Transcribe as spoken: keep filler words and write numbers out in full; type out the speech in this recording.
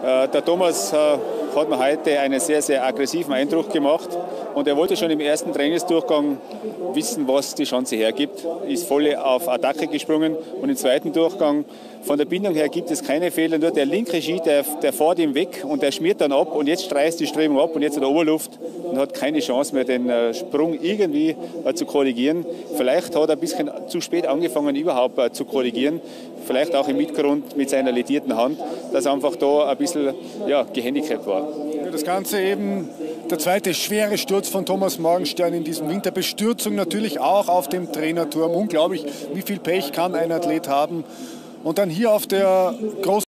Äh, der Thomas äh, hat mir heute einen sehr, sehr aggressiven Eindruck gemacht und er wollte schon im ersten Trainingsdurchgang wissen, was die Chance hergibt. Ist voll auf Attacke gesprungen und im zweiten Durchgang von der Bindung her gibt es keine Fehler, nur der linke Ski, der, der fährt ihm weg und der schmiert dann ab und jetzt streißt die Strömung ab und jetzt hat er Oberluft und hat keine Chance mehr, den äh, Sprung irgendwie äh, zu korrigieren. Vielleicht hat er ein bisschen zu spät angefangen, überhaupt äh, zu korrigieren. Vielleicht auch im Mitgrund mit seiner ledierten Hand, dass er einfach da ein bisschen ja, gehandicapt war. Das Ganze eben der zweite schwere Sturz von Thomas Morgenstern in diesem Winter. Bestürzung natürlich auch auf dem Trainerturm. Unglaublich, wie viel Pech kann ein Athlet haben. Und dann hier auf der großen